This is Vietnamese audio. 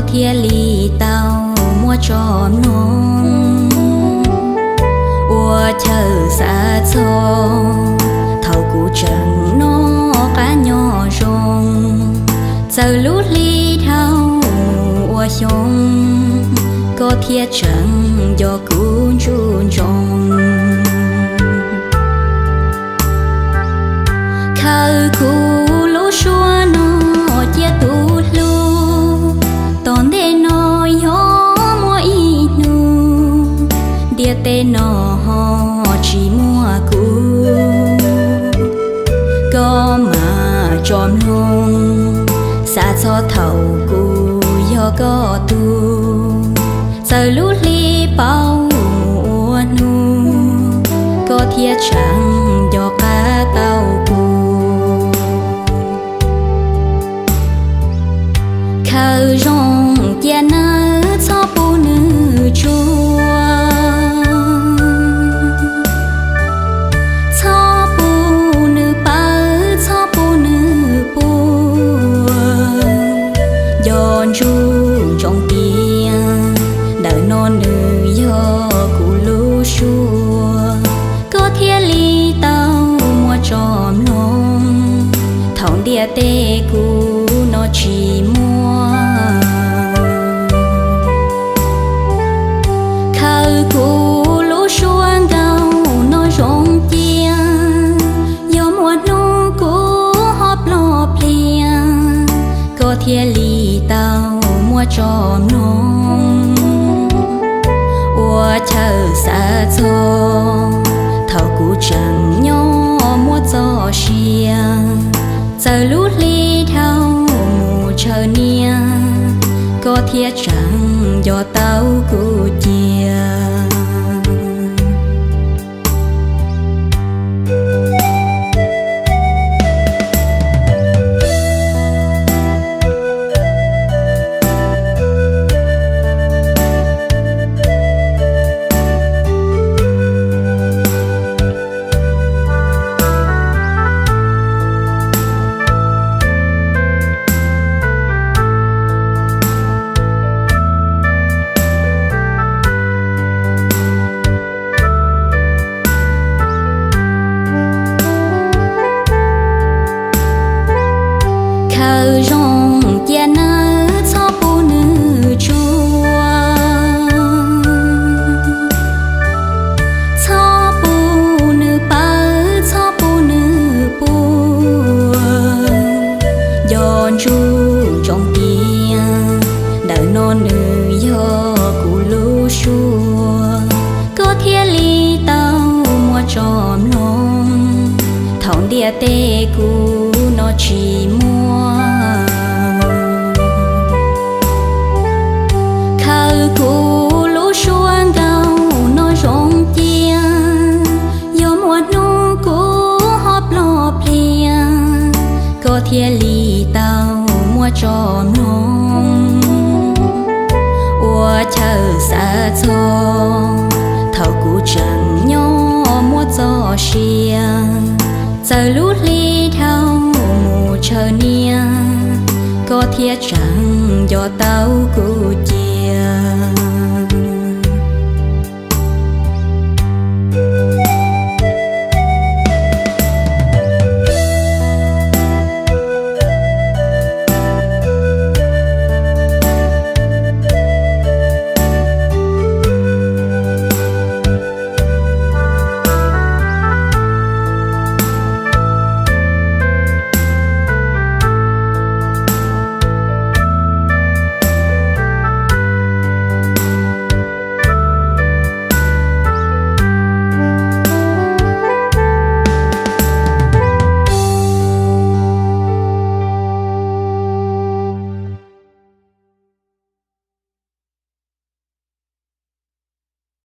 thiên lý tao mua tròn nông ua chờ xa cho thầu cụ trần nó cá nhỏ rong giờ lút ly thao ua xong có thiên trần do cuốn chun rong khơi cụ lú xua nó chia tu lu tòn đê nó gió mua ít nu địa tê nó chỉ mua cũ có mà tròn hông xa cho thầu cũ do có tu giờ lút ly bao mùa nu có thiết chẳng do cá tàu cũ khơi rong tia nơ cho bu nữ chua cho bu nữ ba cho bu nữ bu giòn chu trong tia đợi non nữ do cụ lú xua có thiên lý tao mua tròn nông thòng địa tê cụ nó chỉ mua khơi cụ lú xuân gạo nó rong chia gió mùa nu cũ hóp lọp lia có thiên lý tao mua tròn nông ua chờ xa cho thầu cụ chẳng nhỏ mua gió xia giờ lút ly thao mù chờ nia có thiết chẳng do tao cụ chia khơi rong tia nơ cho bu nữ chua cho bu nữ ba cho bu nữ bu giòn chu trong tia đợi non nữ do cụ lú xua có thiên lý tao mua tròn nông thòng địa tê cụ nó chỉ mua khơi cụ lú xuân gạo nó rong chia gió mùa nu cũ hóp lọp lia có thiên lý tao mua tròn nông ua chờ xa cho thầu cụ chẳng nhỏ mua gió xia giờ lút ly thao mù chờ nia có thiết chẳng do tao cụ chia